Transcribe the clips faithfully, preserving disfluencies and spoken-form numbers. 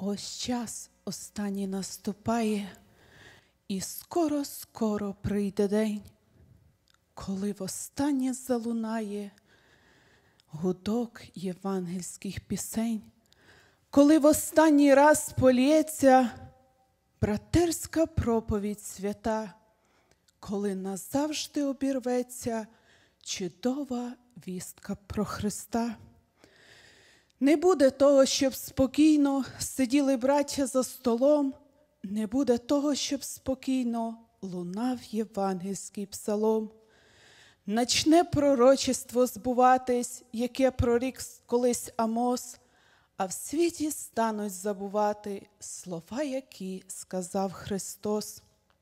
Ось час останній наступає, і скоро-скоро прийде день, коли востаннє залунає гудок євангельських пісень, коли в останній раз полється братерська проповідь свята, коли назавжди обірветься чудова вістка про Христа. Не буде того, щоб спокійно сиділи браття за столом, не буде того, щоб спокійно лунав євангельський псалом. Начне пророчество збуватись, яке прорік колись Амос, а в світі стануть забувати слова, які сказав Христос.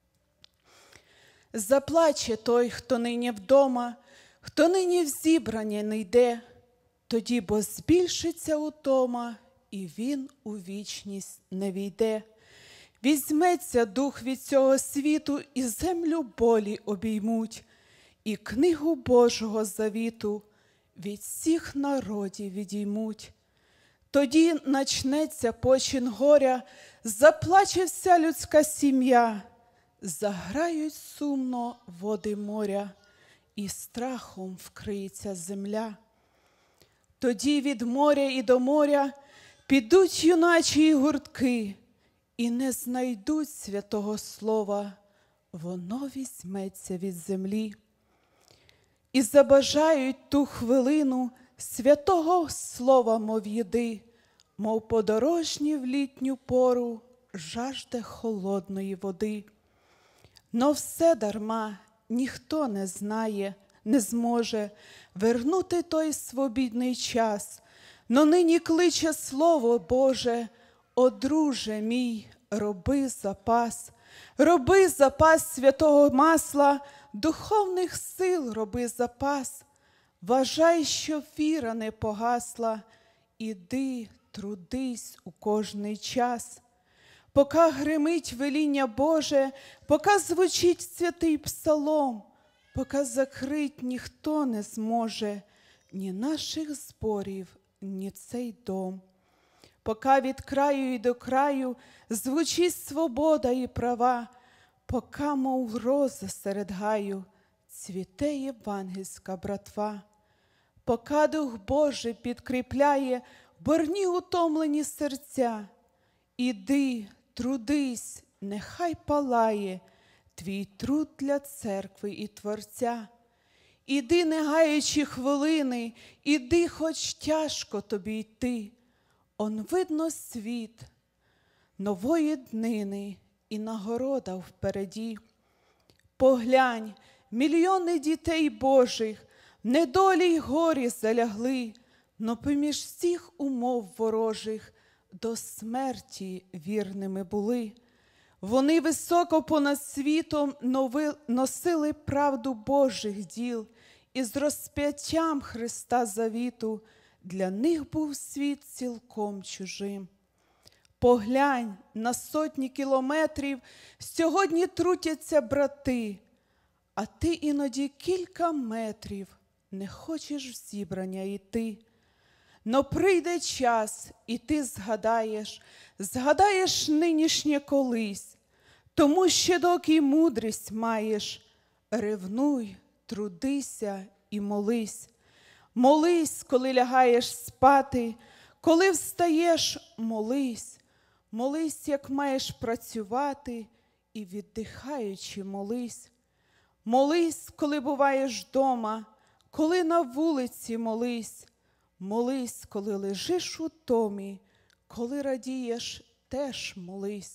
Заплаче той, хто нині вдома, хто нині в зібрання не йде, тоді, бо збільшиться утома, і він у вічність не війде. Візьметься дух від цього світу, і землю болі обіймуть, і книгу Божого завіту від всіх народів відіймуть. Тоді начнеться почин горя, заплаче вся людська сім'я, заграють сумно води моря, і страхом вкриється земля. Тоді від моря і до моря підуть юначі гуртки, і не знайдуть святого слова, воно візьметься від землі. І забажають ту хвилину святого слова, мов їди, мов подорожні в літню пору жажде холодної води. Но все дарма, ніхто не знає, не зможе вернути той свобідний час. Но нині кличе Слово Боже: о, друже мій, роби запас, роби запас святого масла, духовних сил роби запас. Вважай, що віра не погасла, іди, трудись у кожний час. Поки гримить веління Боже, поки звучить святий псалом, поки закрить ніхто не зможе ні наших зборів, ні цей дом. Поки від краю і до краю звучить свобода і права, поки, мов гроза серед гаю, цвіте євангельська братва. Поки Дух Божий підкріпляє борні утомлені серця, іди, трудись, нехай палає твій труд для церкви і Творця. Іди, не гаючи хвилини, іди, хоч тяжко тобі йти. Он видно світ нової днини і нагорода впереді. Поглянь, мільйони дітей Божих в недолі й горі залягли, но поміж всіх умов ворожих до смерті вірними були. Вони високо понад світом носили правду Божих діл, і з розп'яттям Христа завіту для них був світ цілком чужим. Поглянь, на сотні кілометрів сьогодні трутяться брати, а ти іноді кілька метрів не хочеш в зібрання йти. Но прийде час, і ти згадаєш, згадаєш нинішнє колись, тому що доки мудрість маєш, ревнуй, трудися і молись. Молись, коли лягаєш спати, коли встаєш, молись. Молись, як маєш працювати, і віддихаючи молись. Молись, коли буваєш вдома, коли на вулиці молись. Молись, коли лежиш у томі, коли радієш, теж молись.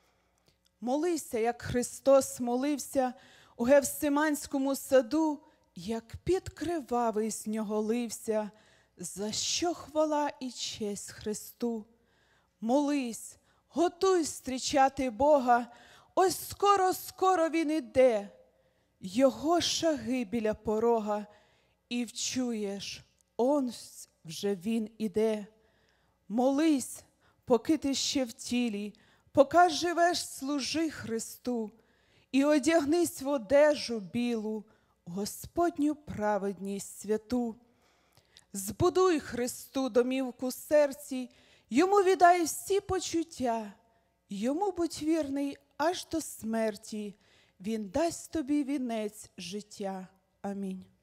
Молися, як Христос молився у Гефсиманському саду, як під кривавий з нього лився, за що хвала і честь Христу. Молись, готуй зустрічати Бога, ось скоро-скоро Він іде, Його шаги біля порога, і вчуєш, он вже Він іде. Молись, поки ти ще в тілі, поки живеш, служи Христу, і одягнись в одежу білу, Господню праведність святу. Збудуй Христу домівку в серці, Йому віддай всі почуття, йому будь вірний аж до смерті, він дасть тобі вінець життя. Амінь.